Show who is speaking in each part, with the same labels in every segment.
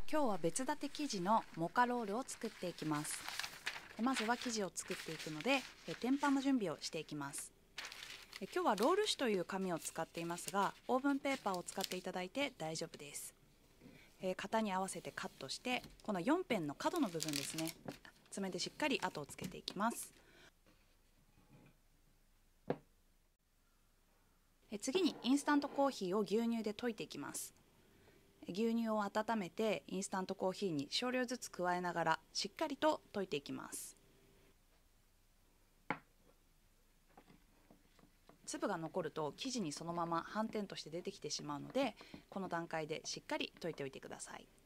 Speaker 1: 今日は別立て生地のモカロールを作っていきます。まずは生地を作っていくので天板の準備をしていきます。今日はロール紙という紙を使っていますが、オーブンペーパーを使っていただいて大丈夫です。型に合わせてカットして、この4辺の角の部分ですね、爪でしっかり跡をつけていきます。次にインスタントコーヒーを牛乳で溶いていきます。牛乳を温めてインスタントコーヒーに少量ずつ加えながらしっかりと溶いていきます。粒が残ると生地にそのまま斑点として出てきてしまうので、この段階でしっかり溶いておいてください。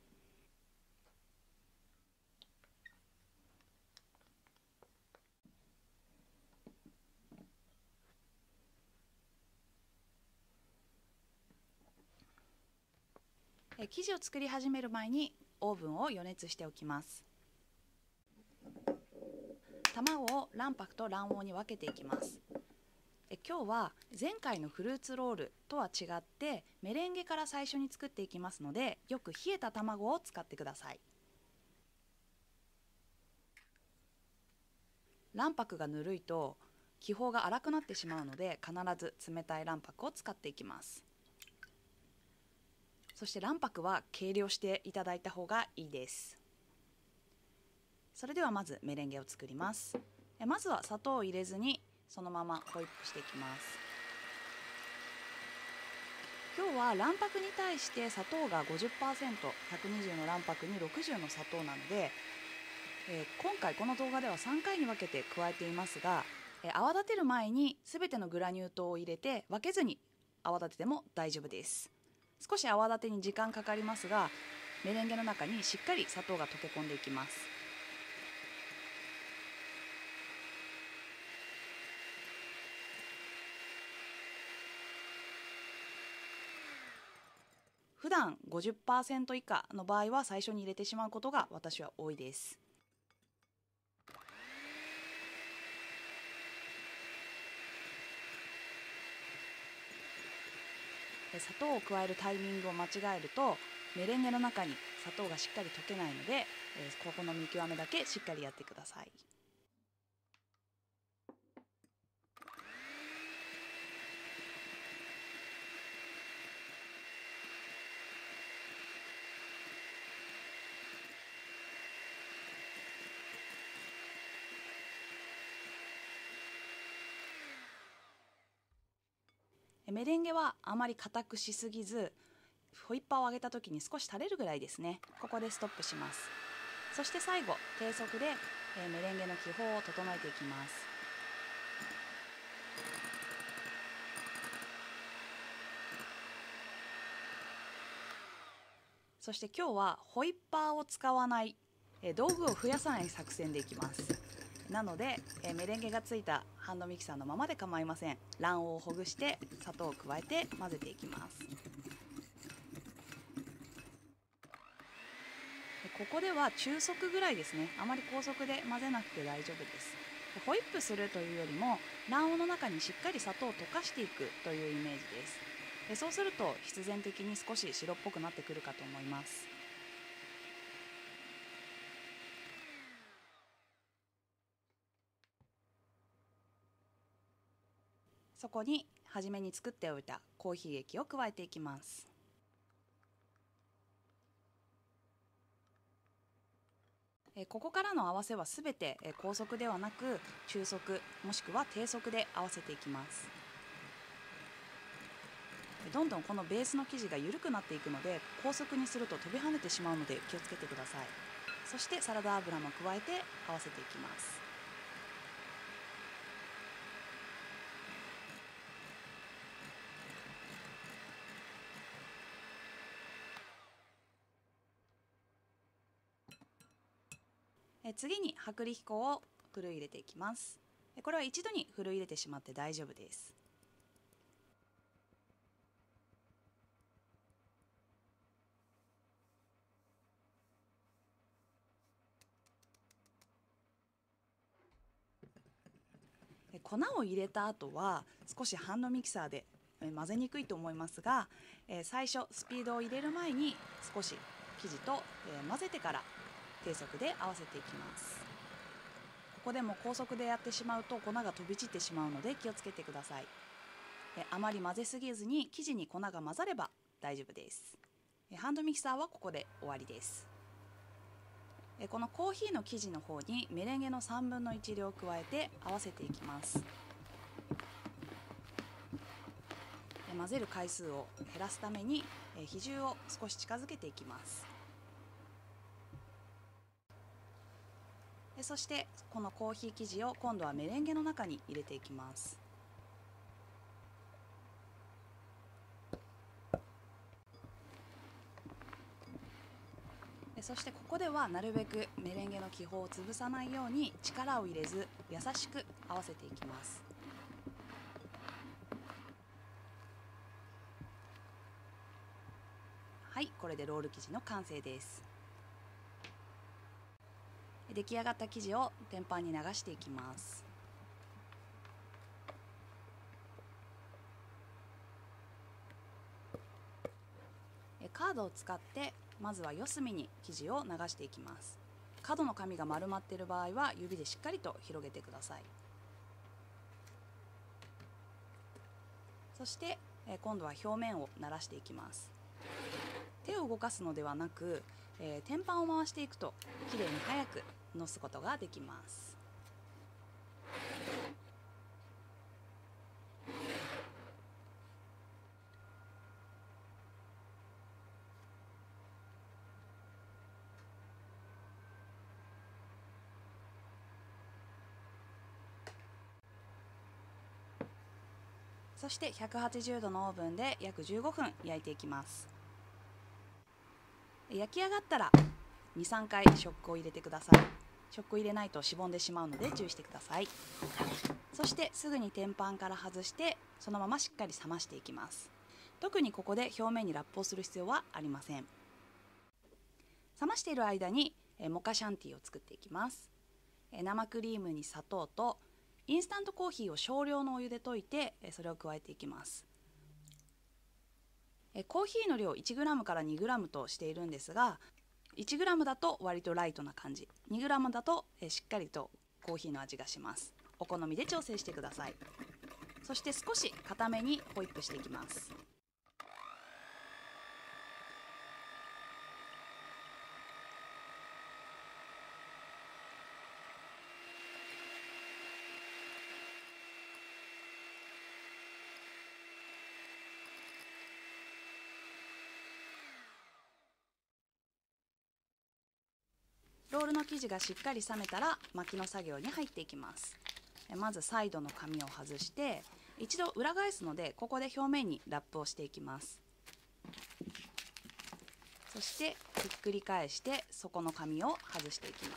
Speaker 1: 生地を作り始める前にオーブンを予熱しておきます。卵を卵白と卵黄に分けていきます。今日は前回のフルーツロールとは違ってメレンゲから最初に作っていきますので、よく冷えた卵を使ってください。卵白がぬるいと気泡が粗くなってしまうので、必ず冷たい卵白を使っていきます。そして卵白は計量していただいた方がいいです。それではまずメレンゲを作ります。まずは砂糖を入れずにそのままホイップしていきます。今日は卵白に対して砂糖が 50%、120の卵白に60の砂糖なので、今回この動画では3回に分けて加えていますが、泡立てる前に全てのグラニュー糖を入れて分けずに泡立てても大丈夫です。少し泡立てに時間かかりますが、メレンゲの中にしっかり砂糖が溶け込んでいきます。普段 50% 以下の場合は最初に入れてしまうことが私は多いです。砂糖を加えるタイミングを間違えるとメレンゲの中に砂糖がしっかり溶けないので、ここの見極めだけしっかりやってください。メレンゲはあまり硬くしすぎず、ホイッパーを上げた時に少し垂れるぐらいですね。ここでストップします。そして最後低速でメレンゲの気泡を整えていきます。そして今日はホイッパーを使わない、道具を増やさない作戦でいきます。なのでメレンゲがついたハンドミキサーのままで構いません。卵黄をほぐして砂糖を加えて混ぜていきます。ここでは中速ぐらいですね。あまり高速で混ぜなくて大丈夫です。ホイップするというよりも卵黄の中にしっかり砂糖を溶かしていくというイメージです。そうすると必然的に少し白っぽくなってくるかと思います。そこに初めに作っておいたコーヒー液を加えていきます。ここからの合わせはすべて高速ではなく中速もしくは低速で合わせていきます。どんどんこのベースの生地が緩くなっていくので、高速にすると飛び跳ねてしまうので気をつけてください。そしてサラダ油も加えて合わせていきます。次に薄力粉をふるい入れていきます。これは一度にふるい入れてしまって大丈夫です。粉を入れた後は少しハンドミキサーで混ぜにくいと思いますが、最初スピードを入れる前に少し生地と、混ぜてから低速で合わせていきます。ここでも高速でやってしまうと粉が飛び散ってしまうので気をつけてください。あまり混ぜすぎずに生地に粉が混ざれば大丈夫です。ハンドミキサーはここで終わりです。このコーヒーの生地の方にメレンゲの1/3量を加えて合わせていきます。混ぜる回数を減らすために比重を少し近づけていきます。そしてこのコーヒー生地を今度はメレンゲの中に入れていきます。そしてここではなるべくメレンゲの気泡を潰さないように力を入れず優しく合わせていきます。はい、これでロール生地の完成です。出来上がった生地を天板に流していきます。カードを使ってまずは四隅に生地を流していきます。角の紙が丸まっている場合は指でしっかりと広げてください。そして今度は表面をならしていきます。手を動かすのではなく、天板を回していくときれいに早くのすことができます。そして180度のオーブンで約15分焼いていきます。焼き上がったら 2,3 回食粉を入れてください。食粉入れないとしぼんでしまうので注意してください。そしてすぐに天板から外してそのまましっかり冷ましていきます。特にここで表面にラップをする必要はありません。冷ましている間にモカシャンティーを作っていきます。生クリームに砂糖とインスタントコーヒーを少量のお湯で溶いてそれを加えていきます。コーヒーの量 1g から 2g としているんですが、1g だと割とライトな感じ、2g だとしっかりとコーヒーの味がします。お好みで調整してください。そして少し固めにホイップしていきます。ロールの生地がしっかり冷めたら巻きの作業に入っていきます。まずサイドの紙を外して一度裏返すので、ここで表面にラップをしていきます。そしてひっくり返して底の紙を外していきます。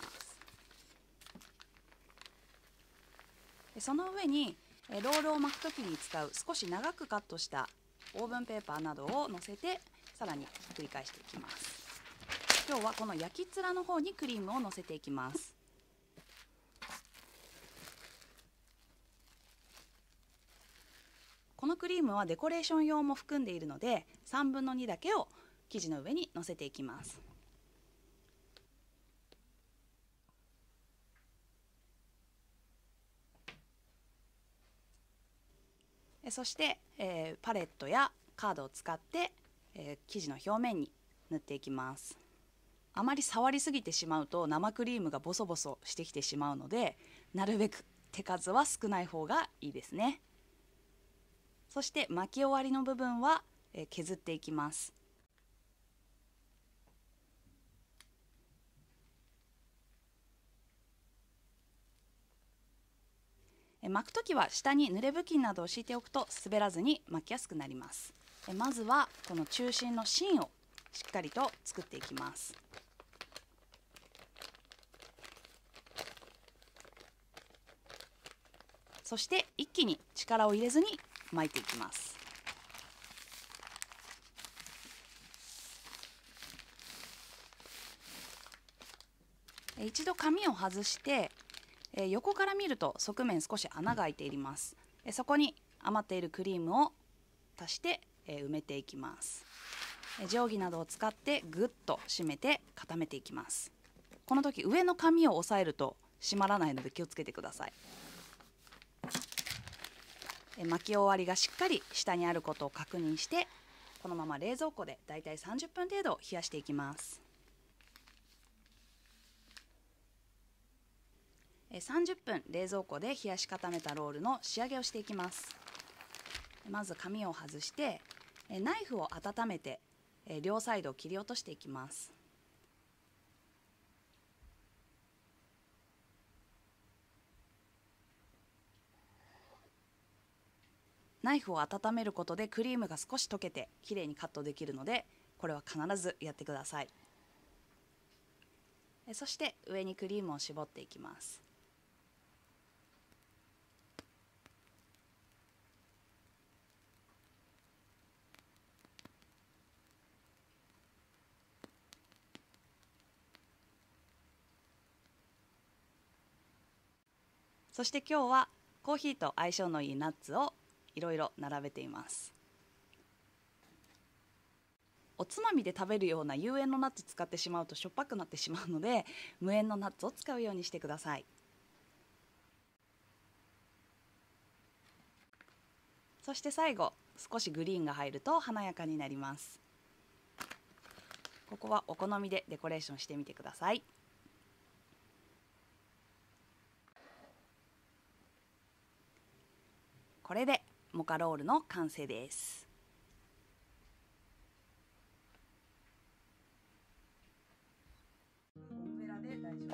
Speaker 1: その上にロールを巻く時に使う少し長くカットしたオーブンペーパーなどを乗せてさらにひっくり返していきます。今日はこの焼き面の方にクリームを乗せていきます。このクリームはデコレーション用も含んでいるので3分の2だけを生地の上に乗せていきます。そして、パレットやカードを使って、生地の表面に塗っていきます。あまり触りすぎてしまうと生クリームがボソボソしてきてしまうので、なるべく手数は少ない方がいいですね。そして巻き終わりの部分は削っていきます。巻くときは下に濡れ布巾などを敷いておくと滑らずに巻きやすくなります。まずはこの中心の芯をしっかりと作っていきます。そして一気に力を入れずに巻いていきます。一度紙を外して横から見ると側面少し穴が開いています。そこに余っているクリームを足して埋めていきます。 定規などを使ってぐっと締めて固めていきます。この時上の紙を押さえると閉まらないので気をつけてください。巻き終わりがしっかり下にあることを確認して、このまま冷蔵庫でだいたい30分程度冷やしていきます。30分冷蔵庫で冷やし固めたロールの仕上げをしていきます。まず紙を外してナイフを温めて両サイドを切り落としていきます。ナイフを温めることでクリームが少し溶けてきれいにカットできるので、これは必ずやってください。そして上にクリームを絞っていきます。そして今日はコーヒーと相性のいいナッツをいろいろ並べています。おつまみで食べるような有塩のナッツ使ってしまうとしょっぱくなってしまうので、無塩のナッツを使うようにしてください。そして最後少しグリーンが入ると華やかになります。ここはお好みでデコレーションしてみてください。これでモカロールの完成です。ゴムベラで大丈夫です。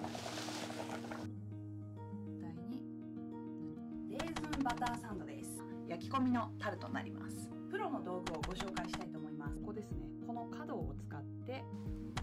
Speaker 1: 第2、レーズンバターサンドです。焼き込みのタルトになります。プロの道具をご紹介したいと思います。ここですね。この角を使って